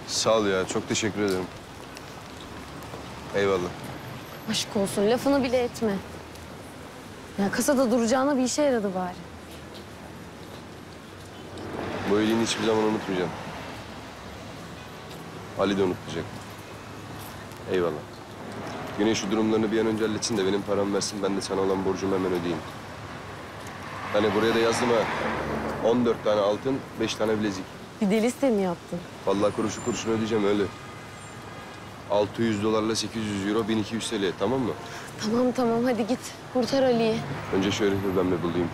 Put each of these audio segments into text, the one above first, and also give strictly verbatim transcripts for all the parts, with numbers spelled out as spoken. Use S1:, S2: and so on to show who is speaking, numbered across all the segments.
S1: Sağ ol ya, çok teşekkür ederim. Eyvallah.
S2: Aşk olsun, lafını bile etme. Ya kasada duracağına bir işe yaradı bari.
S1: Bu iyiliğini hiçbir zaman unutmayacağım. Ali de unutmayacak. Eyvallah. Güney şu durumlarını bir an önce halletsin de benim paramı versin, ben de sana olan borcumu hemen ödeyeyim. Hani buraya da yazdım ha. on dört tane altın, beş tane bilezik.
S2: Bir de liste mi yaptın?
S1: Vallahi kuruşu kuruşunu ödeyeceğim öyle. altı yüz dolarla sekiz yüz euro, bin iki yüz T L, tamam mı?
S2: Tamam tamam, hadi git. Kurtar Ali'yi.
S1: Önce şu herifi ben bir bulayım.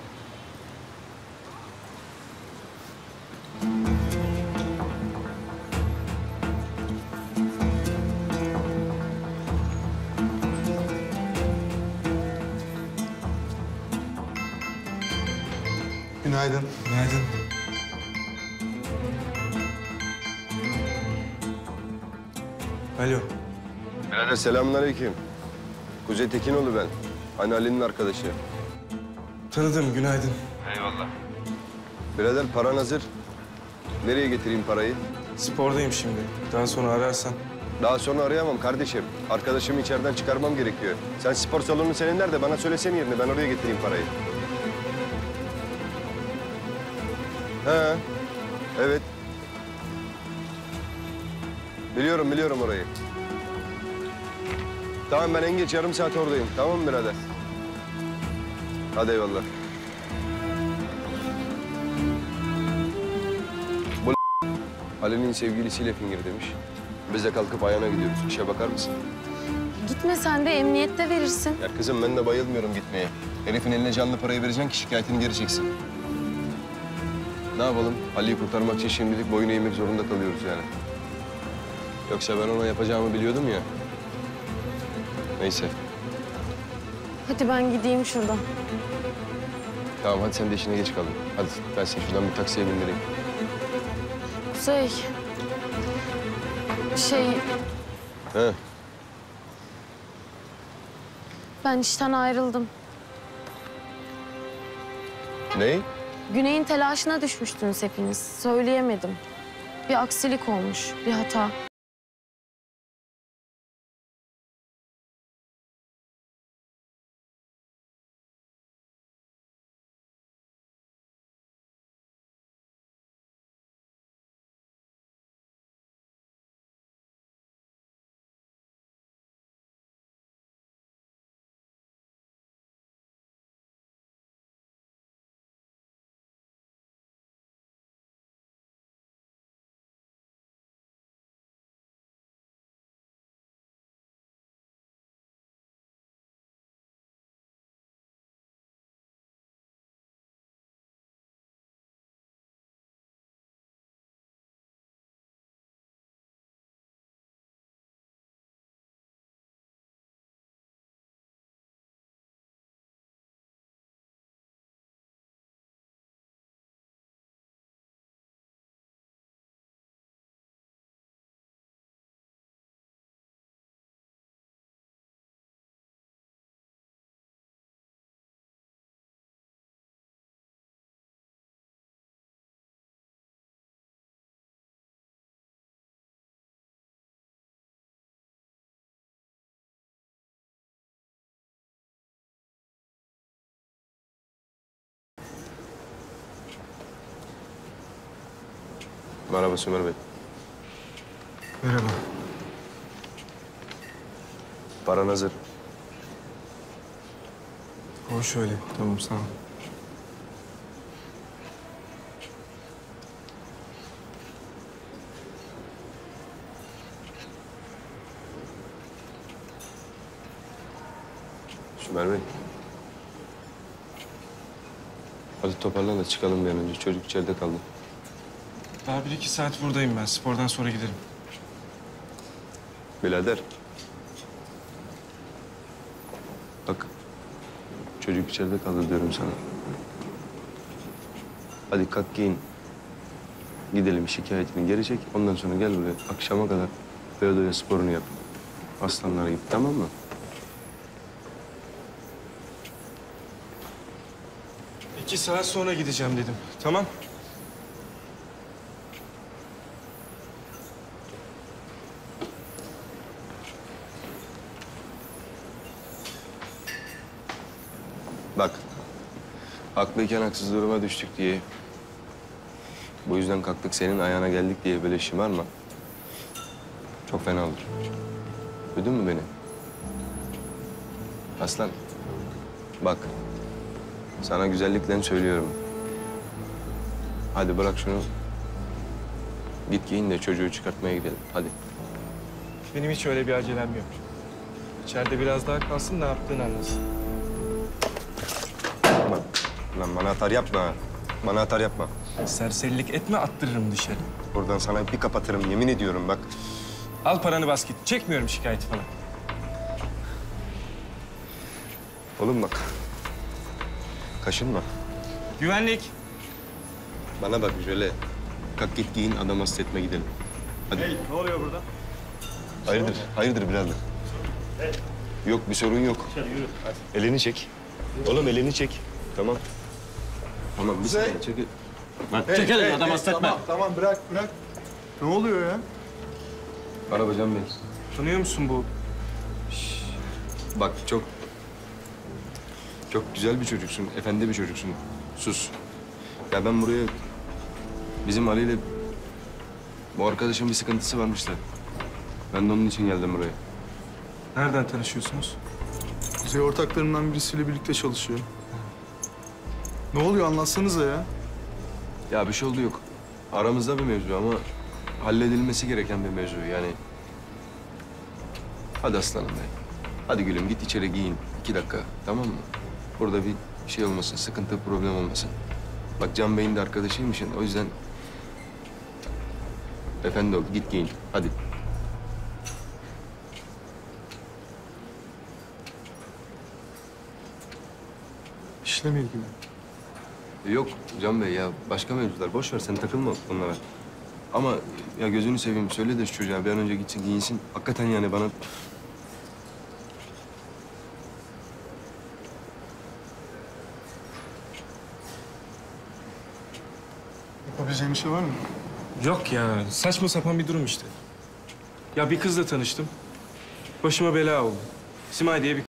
S3: Günaydın.
S4: Günaydın. Alo.
S1: Birader selamünaleyküm. Kuzey Tekinoğlu ben. Hani Ali'nin arkadaşı.
S4: Tanıdım, günaydın.
S1: Eyvallah. Birader paran hazır. Nereye getireyim parayı?
S4: Spordayım şimdi. Daha sonra ararsan.
S1: Daha sonra arayamam kardeşim. Arkadaşımı içeriden çıkarmam gerekiyor. Sen spor salonu senin nerede? Bana söylesene yerini. Ben oraya getireyim parayı. He. Evet. Biliyorum, biliyorum orayı. Tamam, ben en geç yarım saat oradayım. Tamam mı birader? Hadi eyvallah. Bu Ali'nin sevgilisiyle fingir demiş. Biz de kalkıp ayağına gidiyoruz. İşe bakar mısın?
S2: Gitme sen de, emniyette verirsin.
S1: Ya kızım, ben de bayılmıyorum gitmeye. Herifin eline canlı parayı vereceksin ki şikayetini geri çeksin. Ne yapalım? Ali'yi kurtarmak için şimdilik boyun eğmek zorunda kalıyoruz yani. Yoksa ben ona yapacağımı biliyordum ya. Neyse.
S2: Hadi ben gideyim şuradan.
S1: Tamam, hadi sen de işine geç kaldın. Hadi ben seni şuradan bir taksiye bindireyim.
S2: Kuzey. Şey,
S1: He.
S2: ben işten ayrıldım.
S1: Ne?
S2: Güney'in telaşına düşmüştünüz hepiniz. Söyleyemedim. Bir aksilik olmuş, bir hata.
S1: Merhaba Sümer Bey.
S4: Merhaba.
S1: Paran hazır.
S4: O şöyle. Tamam, sağ ol.
S1: Sümer Bey. Hadi toparlan da çıkalım bir an önce. Çocuk içeride kaldı.
S4: Daha bir iki saat buradayım ben. Spordan sonra giderim.
S1: Birader. Bak. Çocuk içeride kaldı diyorum sana. Hadi kalk giyin. Gidelim, şikayetini geri çek. Ondan sonra gel buraya. Akşama kadar Beyoğlu'ya sporunu yap. Aslanlara git, tamam mı?
S4: İki saat sonra gideceğim dedim. Tamam.
S1: Bak, haklıyken haksız duruma düştük diye... Bu yüzden kalktık senin ayağına geldik diye böyle şımarma. Çok fena olur. Duydun mu beni? Aslan, bak. Sana güzellikle söylüyorum. Hadi bırak şunu. Git giyin de çocuğu çıkartmaya gidelim. Hadi.
S4: Benim hiç öyle bir acelem yok. İçeride biraz daha kalsın, ne yaptığını anlasın.
S1: Bak, lan bana atar yapma. Bana atar yapma.
S4: Serserilik etme, attırırım dışarı.
S1: Buradan sana bir kapatırım, yemin ediyorum bak.
S4: Al paranı bas git. Çekmiyorum şikayeti falan.
S1: Oğlum bak. Kaşınma.
S4: Güvenlik.
S1: Bana bak şöyle. Kalk git giyin, adam hasta etme gidelim. Hadi.
S3: Hey, ne oluyor burada?
S1: Hayırdır, hayırdır birader. Yok, bir sorun yok.
S3: Hadi yürü.
S1: Elini çek. Oğlum elini çek. Tamam. Tamam, bir saniye çekil. Lan
S3: Hey,
S1: çek elini,
S3: hey,
S1: adam
S3: hey,
S1: hasta etme.
S3: Tamam, tamam bırak, bırak. Ne oluyor ya?
S1: Arabacan Bey.
S4: Tanıyor musun bu?
S1: Bak çok... Çok güzel bir çocuksun, efendi bir çocuksun. Sus. Ya ben buraya... Bizim Ali ile... Bu arkadaşın bir sıkıntısı varmış da. Ben de onun için geldim buraya.
S4: Nereden tanışıyorsunuz?
S3: Kuzey ortaklarından birisiyle birlikte çalışıyor. Ne oluyor anlatsanıza ya.
S1: Ya bir şey oldu yok. Aramızda bir mevzu ama... Halledilmesi gereken bir mevzu yani. Hadi aslanım be. Hadi gülüm git içeri giyin. İki dakika, tamam mı? Burada bir şey olmasın, sıkıntı, problem olmasın. Bak Can Bey'in de arkadaşıymışsın, o yüzden... Efendi ol, git giyin. Hadi.
S3: İşle mi ilgili?
S1: Yok Can Bey ya, başka mevzular. Boş ver, sen takılma bunlara. Ama ya gözünü seveyim, söyle de şu çocuğa bir an önce gitsin, giyinsin. Hakikaten yani bana...
S3: Yapabileceğim bir şey var mı?
S4: Yok ya, saçma sapan bir durum işte. Ya bir kızla tanıştım. Başıma bela oldu. Simay diye bir